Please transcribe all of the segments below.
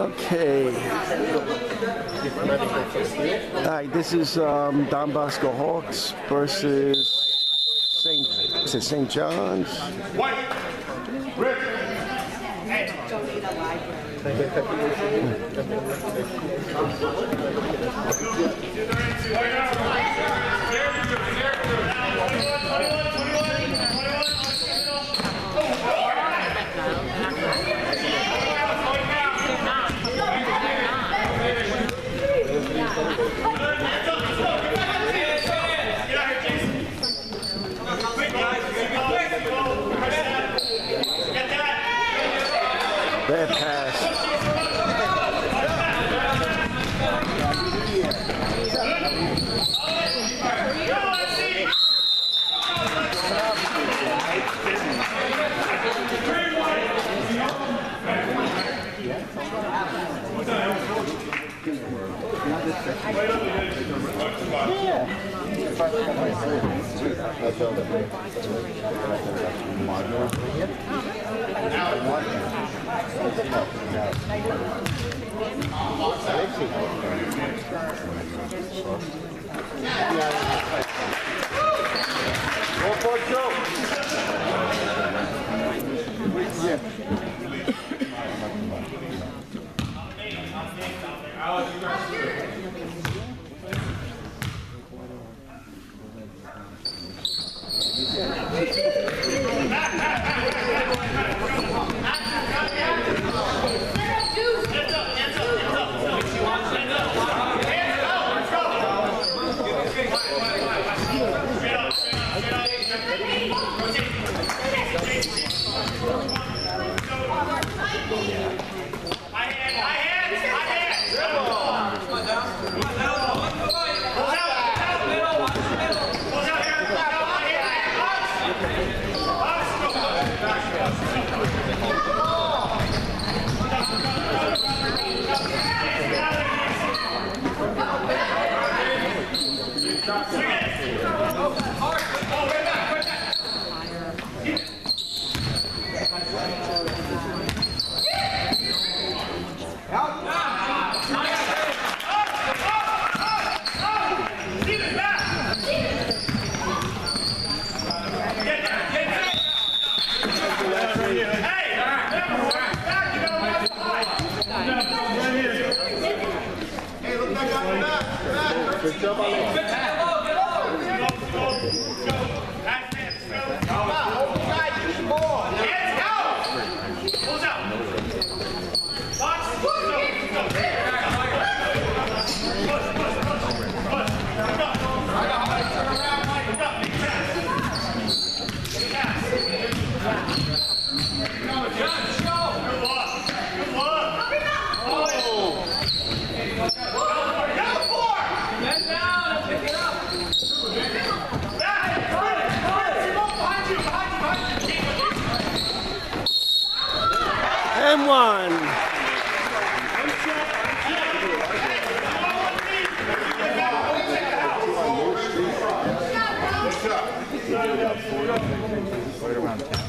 Okay. All right, this is Don Bosco Hawks versus St. John's. White, red. Hey. Bad pass. And one. Right around town.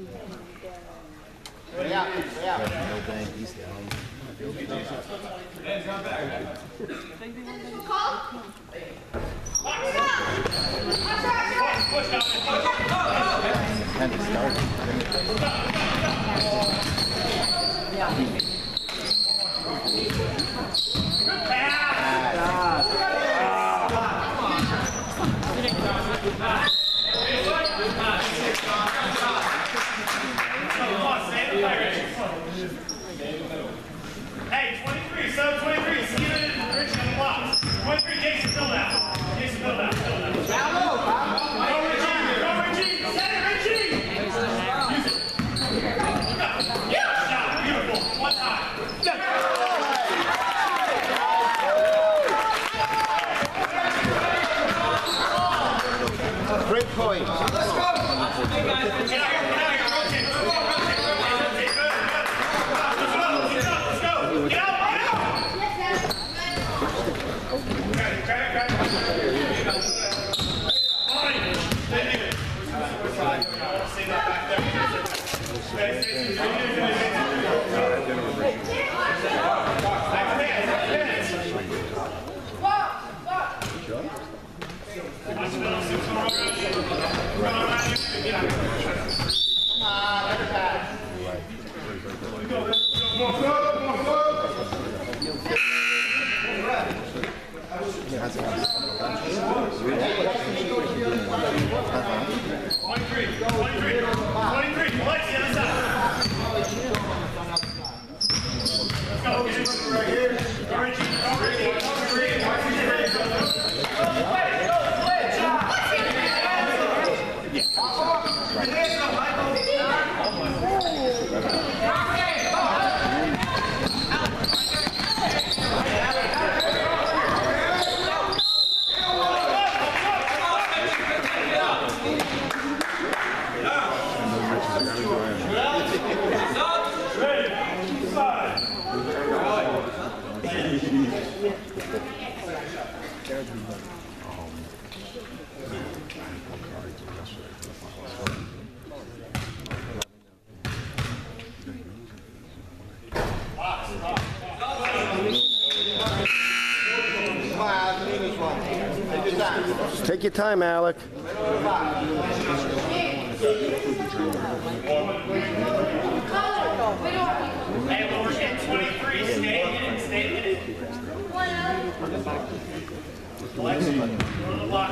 Hey, 23, sub 23, Steven and Richie on the blocks. 23, Jason, fill that. Jason, fill that. Go, Richie, set it, Richie! Use it. Yeah, shot, beautiful. One time. Great point. Let's go! Get out here, rotate. Let's go. Get out. Stay back there. Take your time, Alec. Hey, we're at 23. Stay in it. Stay in it. Alexi, go to the block.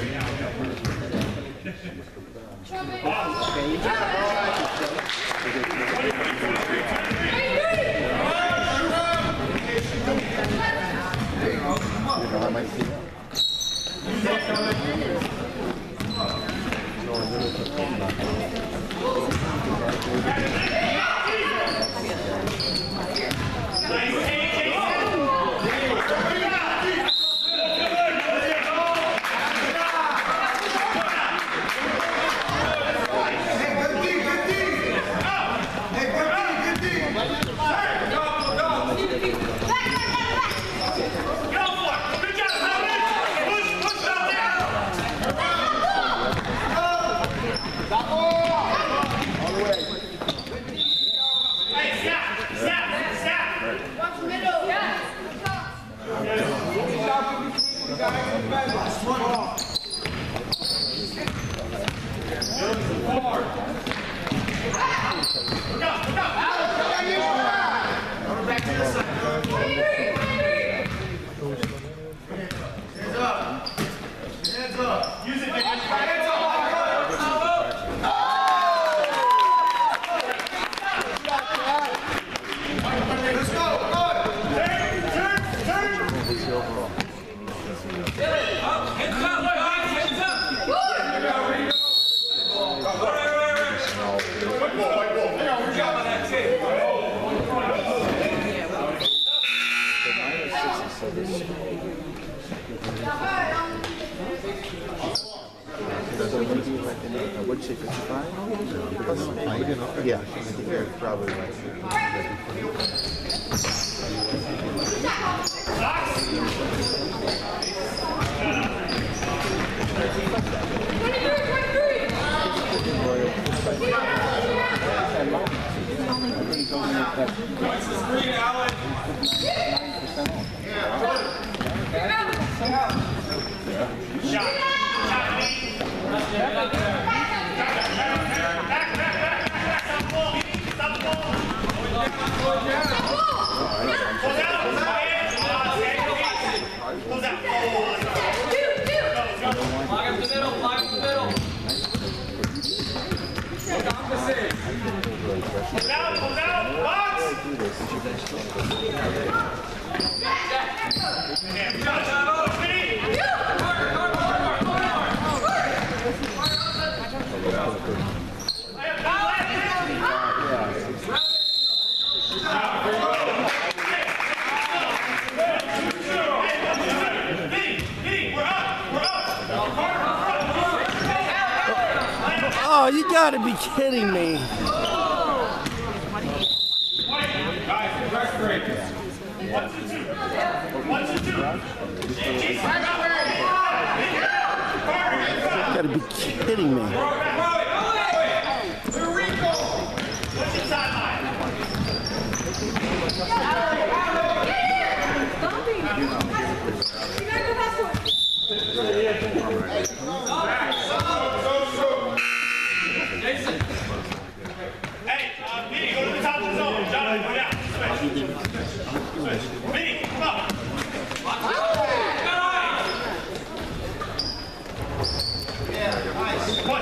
What'd you say, 55? Yeah, I think you're probably right. What's the screen, Alan? Shot. Oh, you gotta be kidding me. You gotta be kidding me. Hey, Vinny, go to the top of the zone. Jonathan, go down. Switch. Vinny, come up. Push.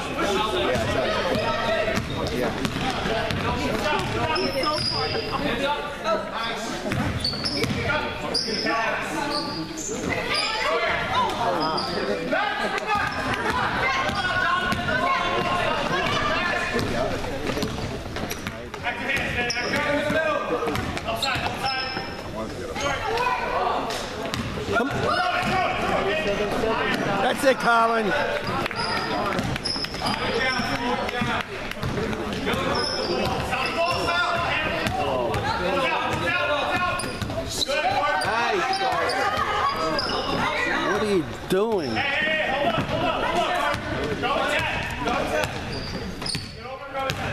Yeah. That's it, Colin. What are you doing? Hey, hold up. Go ahead. Get over, go ahead.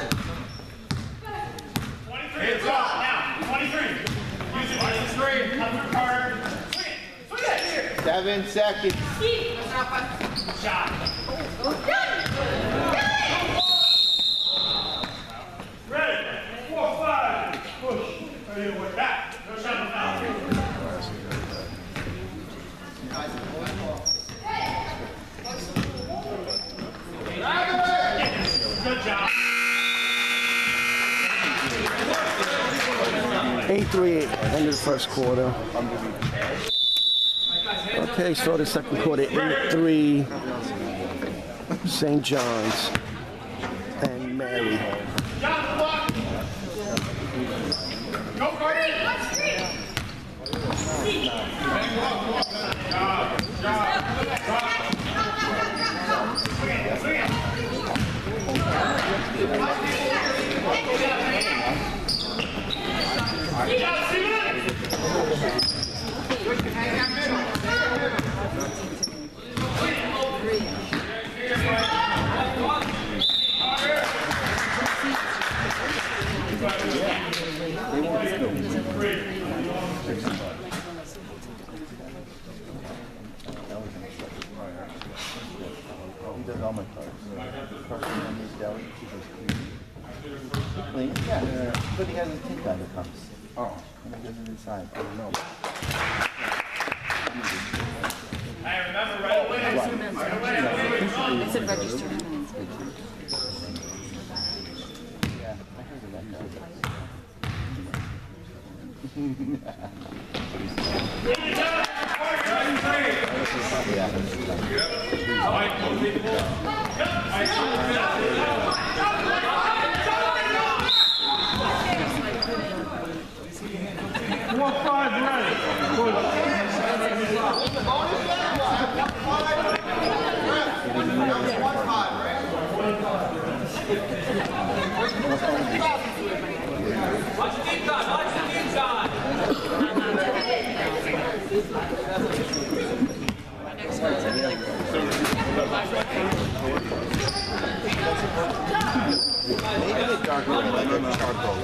23, it's off now. 23. Use it, up your card. Swing it here. 7 seconds. Shot. Ready? 4, 5. Push. Ready to work back. No shot on foul. Good job. 8-3, end of the first quarter. Okay, start the second quarter, 8-3, St. John's and Mary. John, block. Go for it. He does all my cards. Carson on his deli, he goes clean. Yeah, but he has a tin guy that comes. Oh. And he does it inside. I don't know. I remember right away. I said register. Yeah, I heard of that guy. Watch the deep shot. Watch the deep shot. Maybe a dark red, like a charcoal.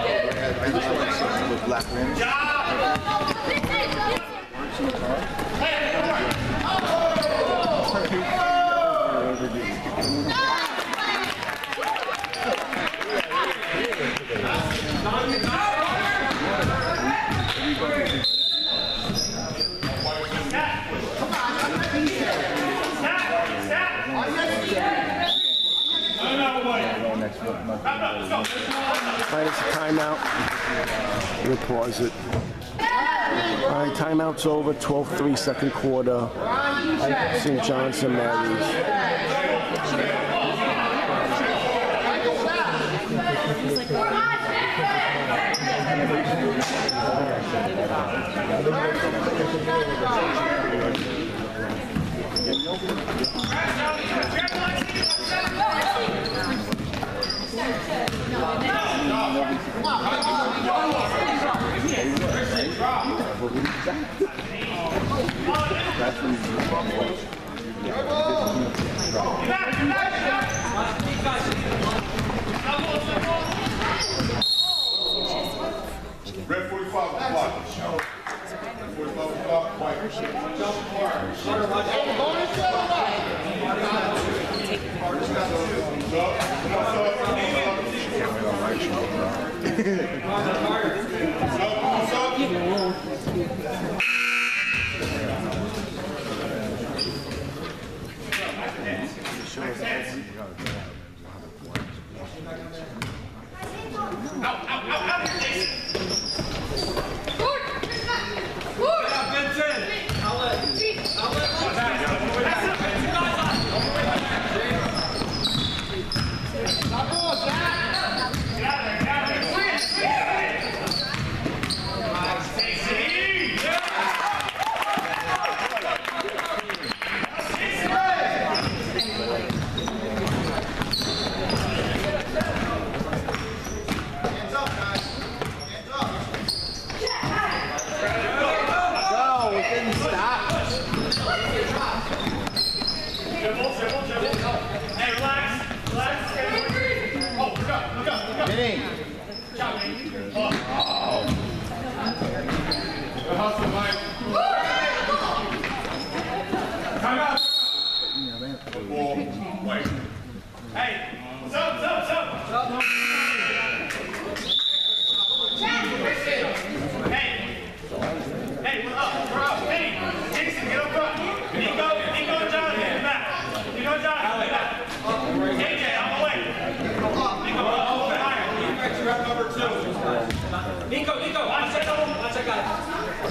With black rims. Minus a timeout. We'll pause it. All right, timeout's over. 12-3 second quarter. St. John's and Mary's. Red 45 o'clock. Red 45 o'clock, white.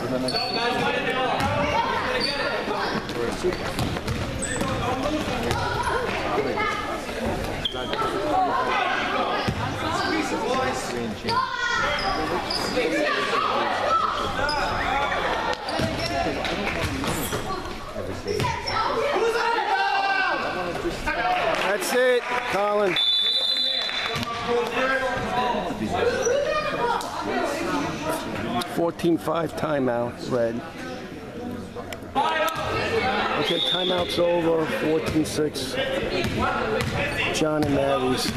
That's it, Colin. 14-5 timeout, Red. Okay, timeout's over. 14-6. John and Mary's.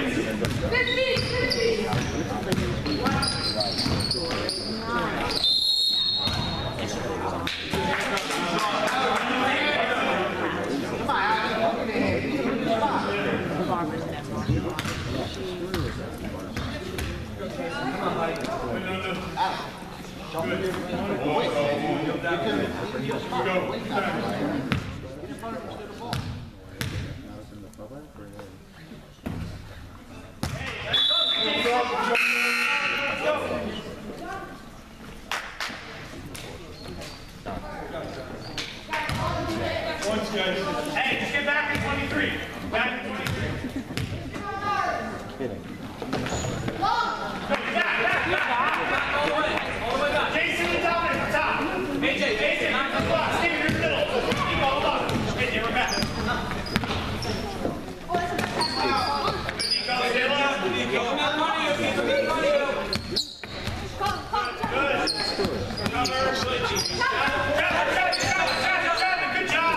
Hey, just get back in 23. Back in 23. Kidding. Jason is up at the top. Jason, on the block. Steve, you're middle. Keep all up. Hey, we're back. Good job.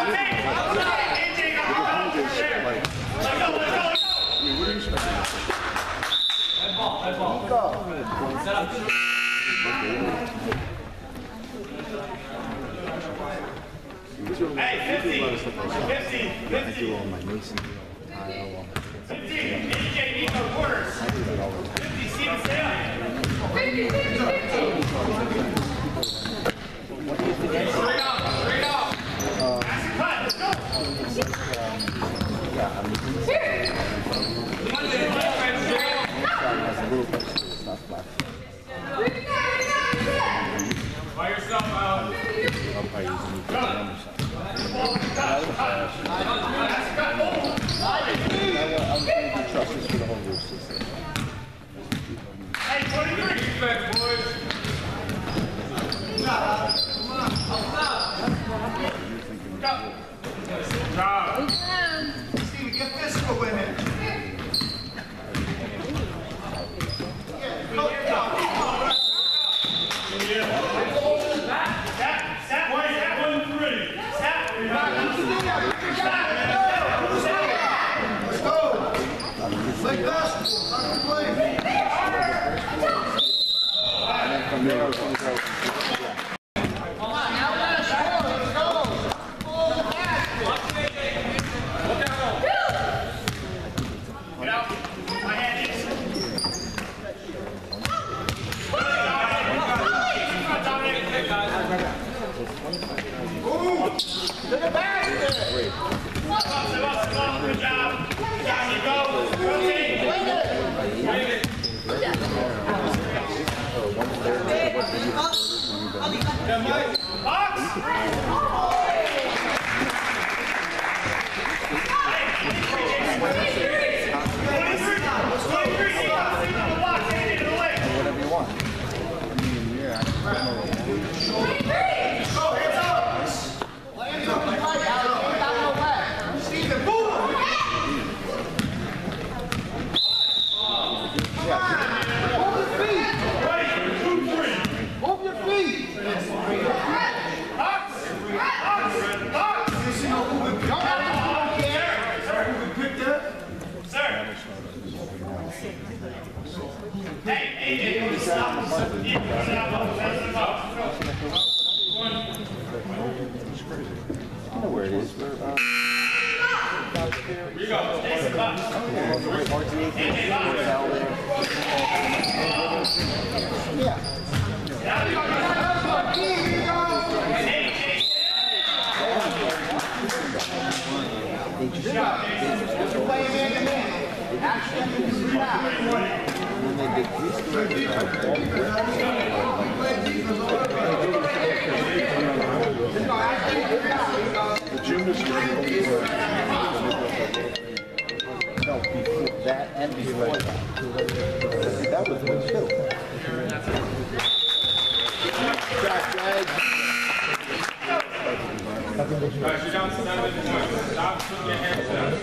Hey, 50. I do all my mason, tile, 50. AJ, Nico, quarters. 50, Steven, stay up. Straight off. Cut, let's go. yeah, I mean, has a little bit of stuff left. By yourself, Alan. I'll probably use any good numbers. I'll trust this for the whole roof system. Hey, 23. Respect, boys. Go. Job. Steve, get physical with him. Sat, why is that 1-3? Sat. Let's go. Like basketball. Time to play. And then from there, I was going to go. Good job. Go. Rotate. Box. Whatever you want. Hey, AJ, stop. I know where it is. Where, Here you go. Jason, box. AJ, box. and then they did Guys, you're down 7 points. Stop putting your hands down.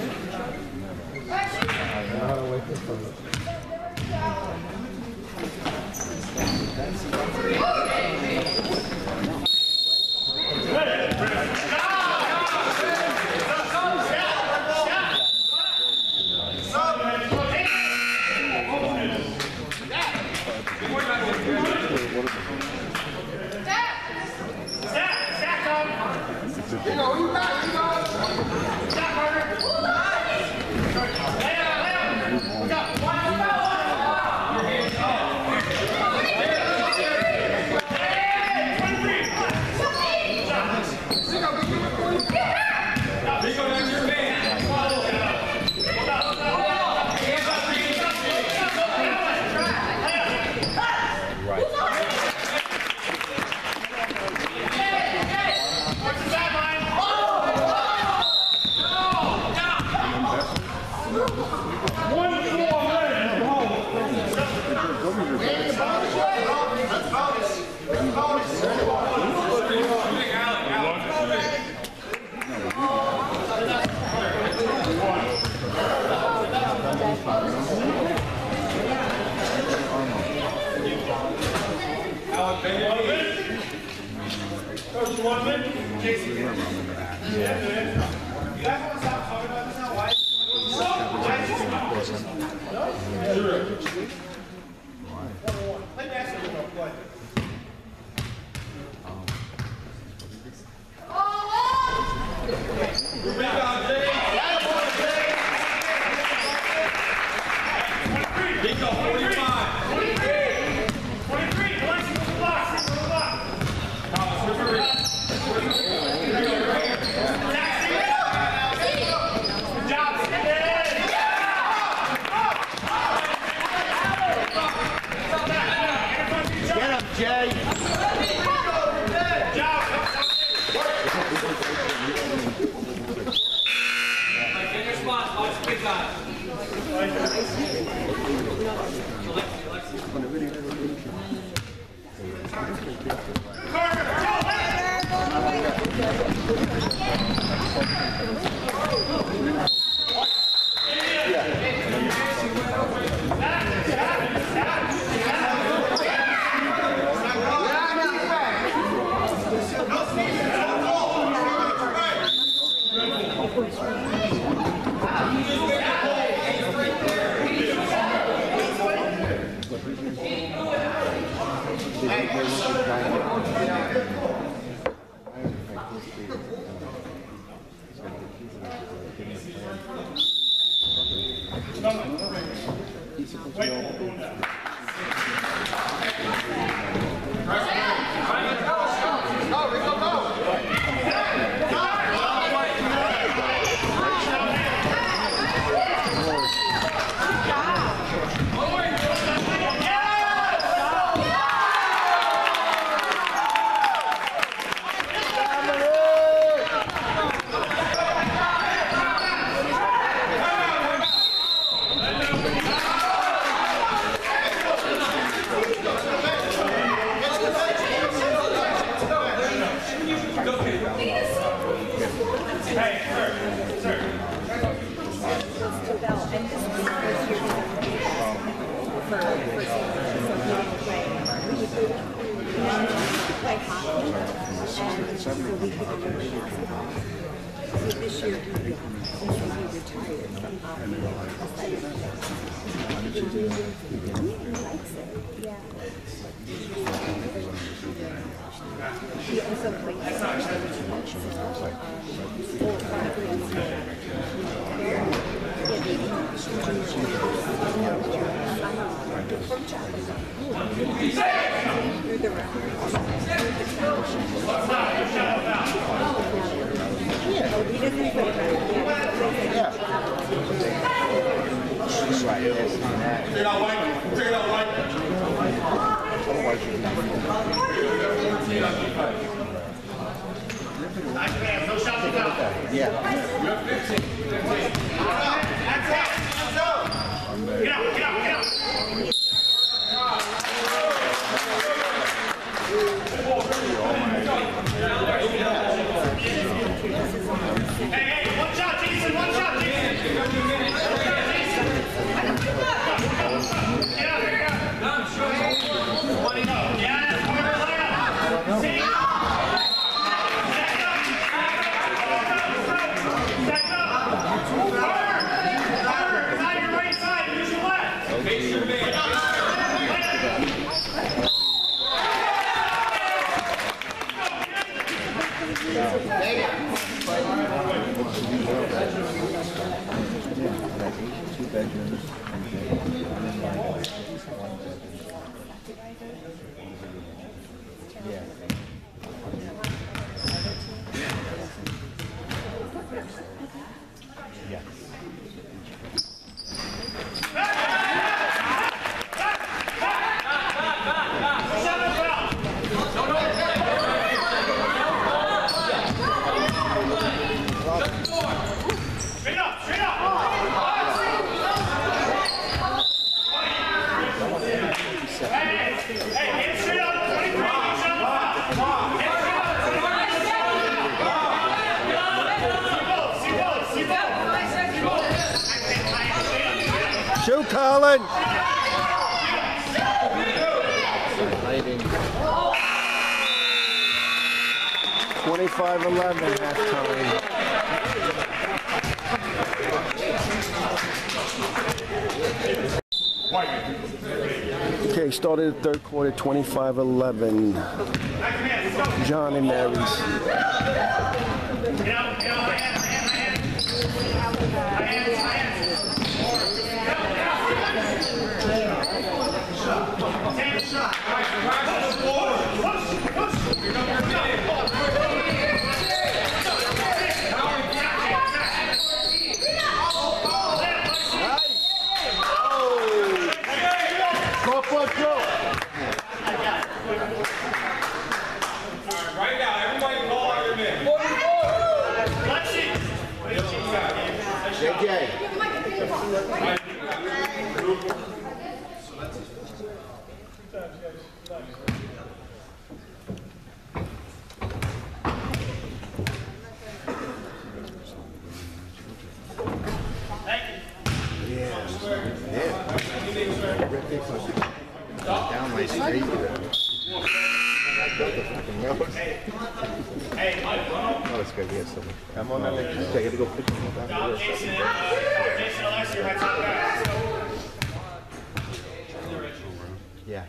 Coach, you want a minute? Jason. Yeah, man. You guys want to stop talking about this now? Why? Play basketball. Play. Rebound, Jay. Nico, 45. 23. Alexis, go to the block. Go to the block. Good job, Get him, Jay. This year he retired from he likes it. Yeah. He also plays Take it out, White. Take it out, White. Nice man. No shots to go. Yeah. Get out, get out, get out. Yeah. Yeah. Yeah. Straight up, straight up. Hey, hands straight up. 23, hands up. Hands straight up. Shoot, Colin! 25-11 halftime. Okay, started the third quarter, 25-11. John and Mary's. Right now, everybody call out your man. JJ. Down my street. Oh, it's good. Yes, I'm on that next. I gotta go pick him up. Jason, Alexi are my top guys. Yeah.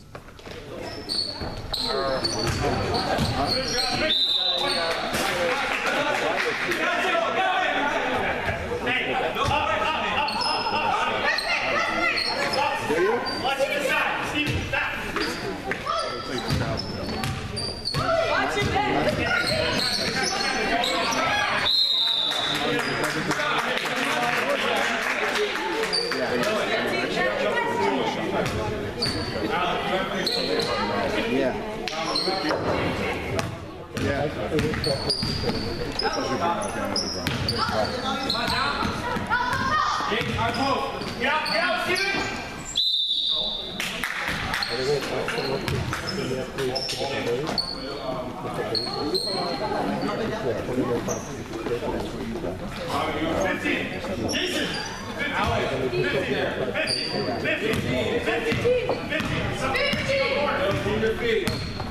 Watch it inside. Steve, back. Watch it back. Yeah. Yeah. Get out, Steven. Jason. 50.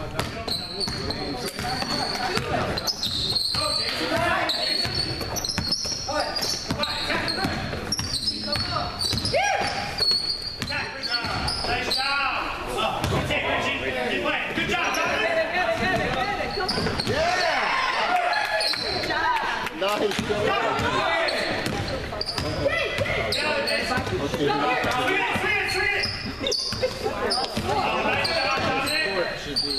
Nice job. Keep playing. Good job, Nice. Should be,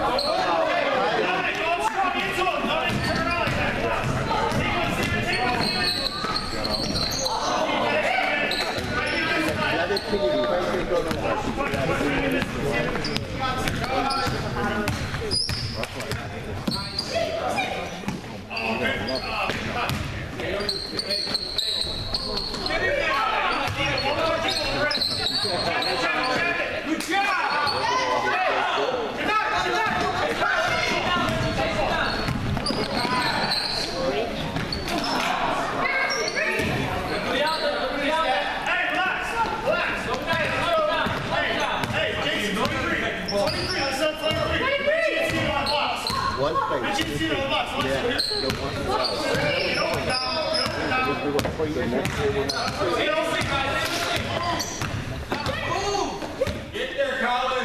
one place. Get there, Colin.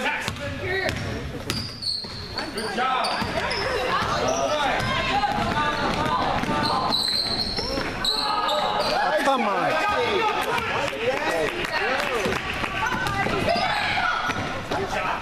Good job. Come on. Good job.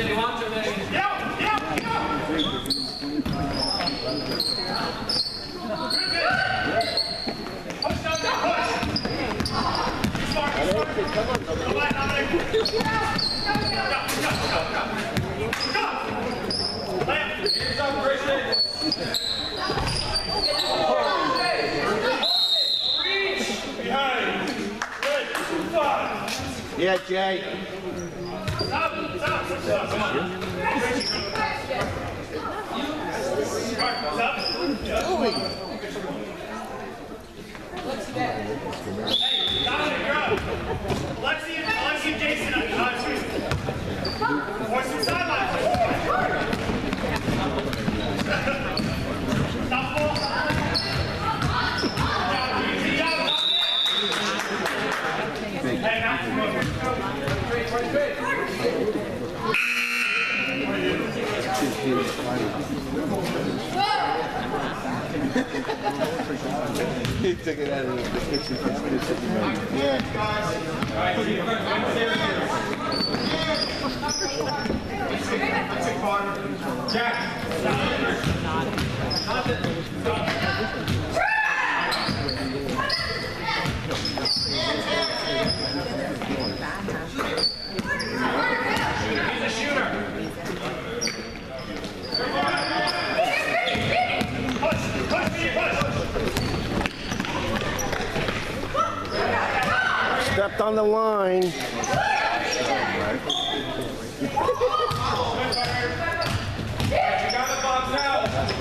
Yeah, Jay. Alexi and Jason on or some sidelines. Stop ball. Hey, He took it out of the kitchen cabinet. Stepped on the line. You got the box out.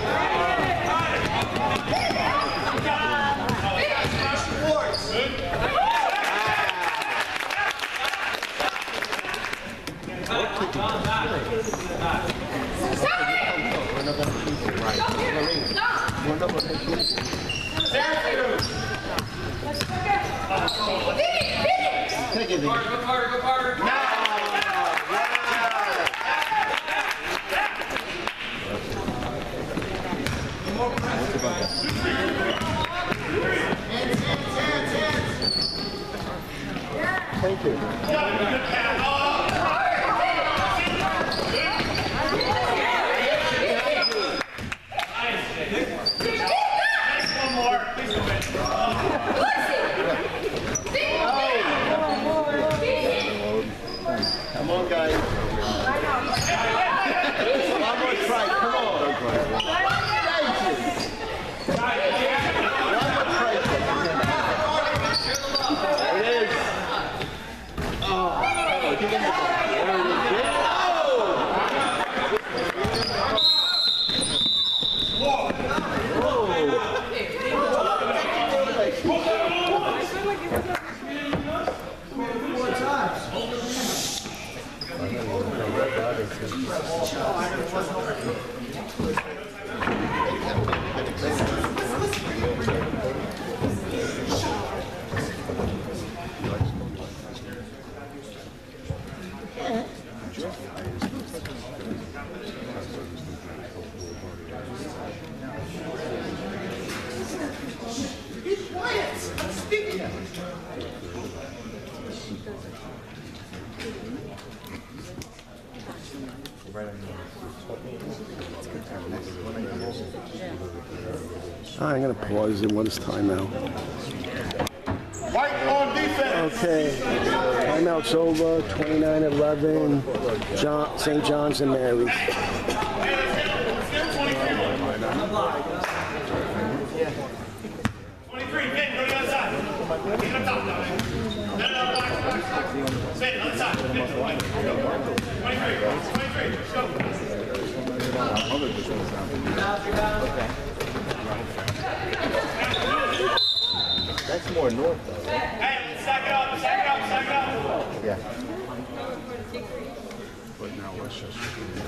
Take it, Go harder, go harder. Thank you. one more. Please go ahead. Come on, guys. One more try. Come on. It is. Oh, give him the ball. There it is. I'm going to pause it. What is timeout? White on defense. Okay. Timeout's over. 29-11. St. John's and Mary's. 23, Ben, go to the other side. Get up top now. No, box. Ben, other side. Ben, 23, let's go. That's more north, though. Right? Hey, stack it up. Yeah. But now let's just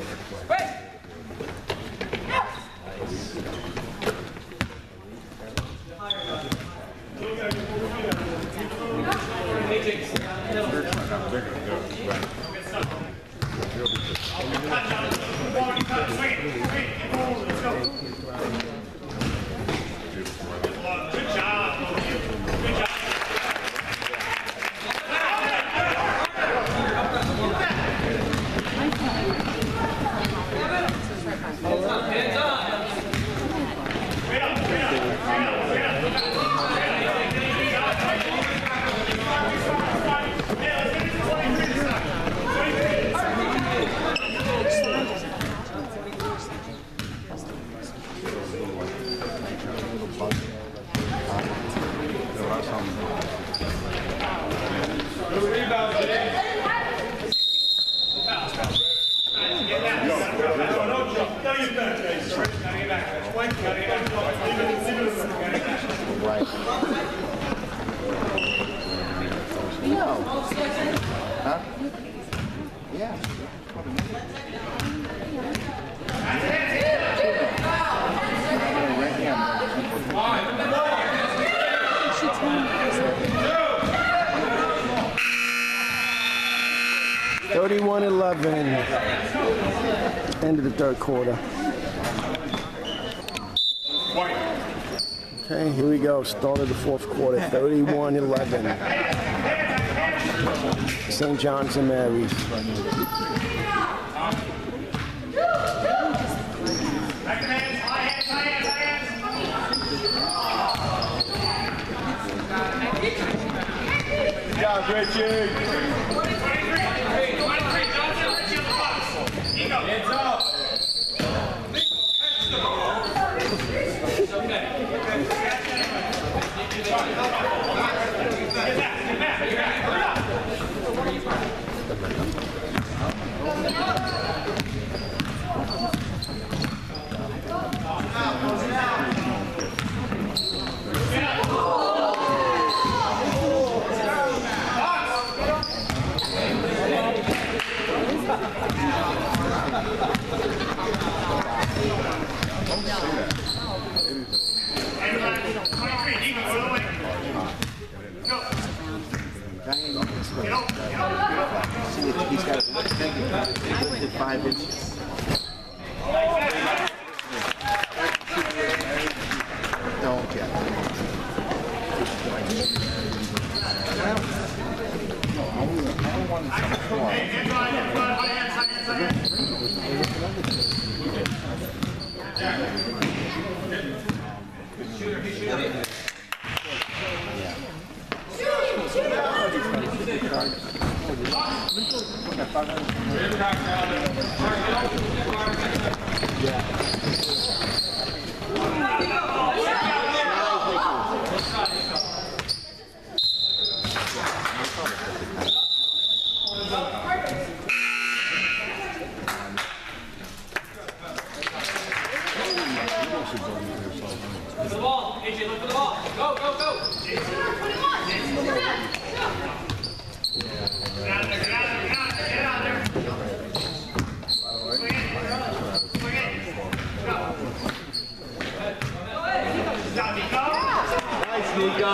Good job. Good job. 31-11. End of the third quarter. Okay, here we go. Start of the fourth quarter. 31-11. St. John's and Mary's. Good job, Richie. 23, Johnson, Richie on the box. Ego. Hands up. It's okay. Get back. Hurry up. He's got lifted 5 inches. Don't get it. I don't want For the ball. AJ, look for the ball. Go. Get out there. Swing it. Go. Nice, Nico.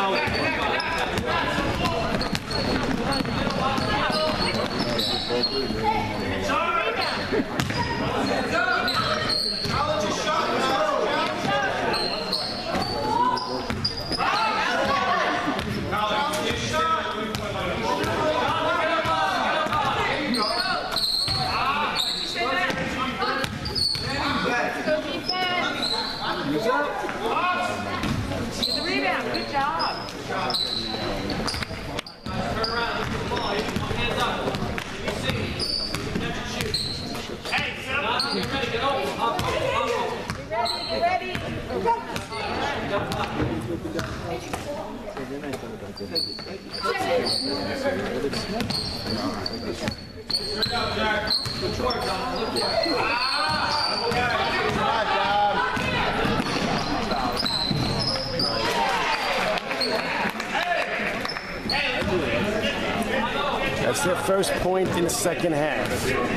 That's their first point in the second half.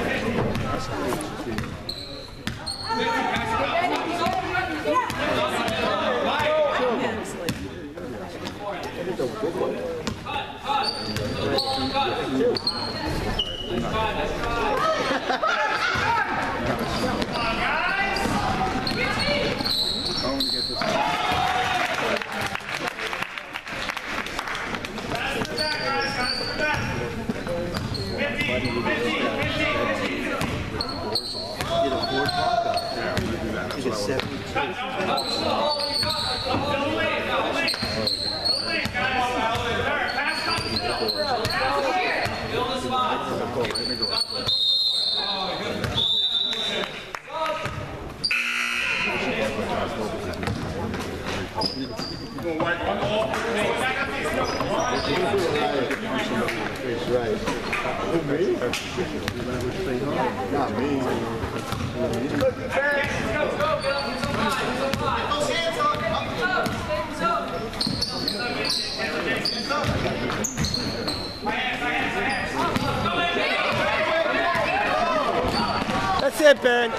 That's it, Ben.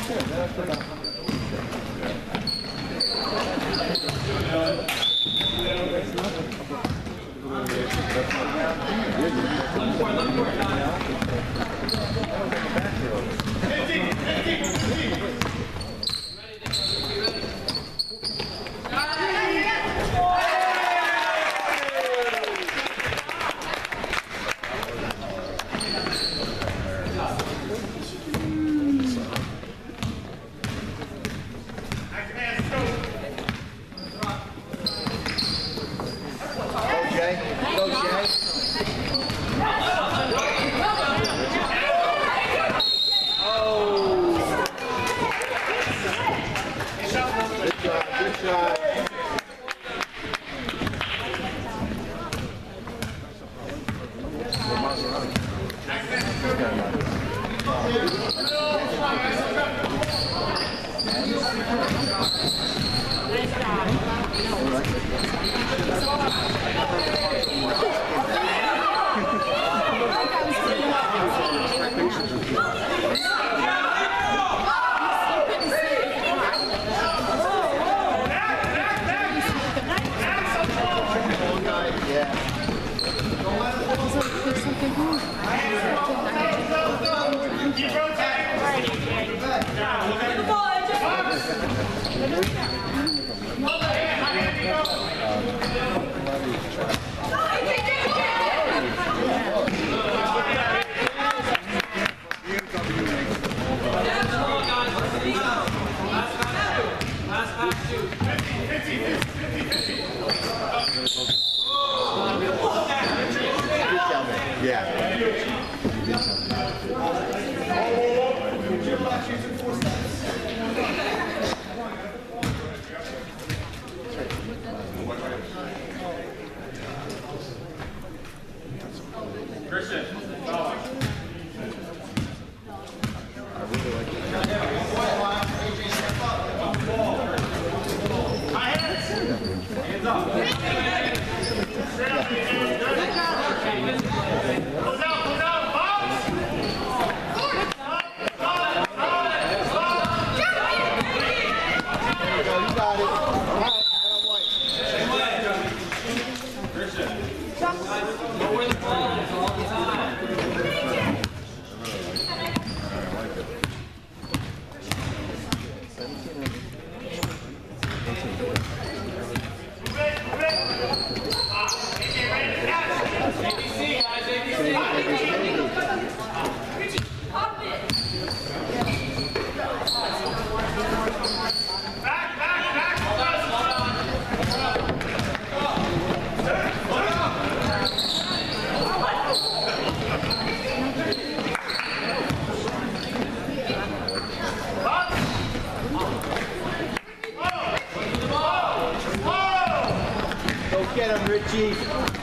Get him, Richie.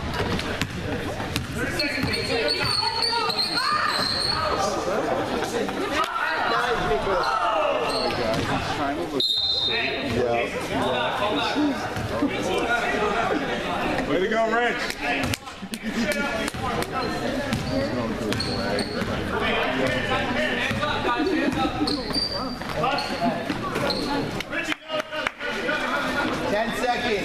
30 seconds. Way to go, Rich. Richie, go. 10 seconds.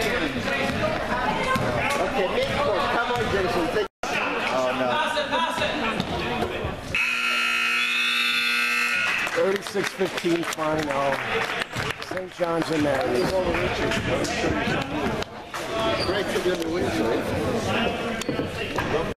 Okay, mid-court. Come on, Jason. Take. Oh, no. Pass it. 36-15 final. St. John's and Mary. Great to be on the winning side.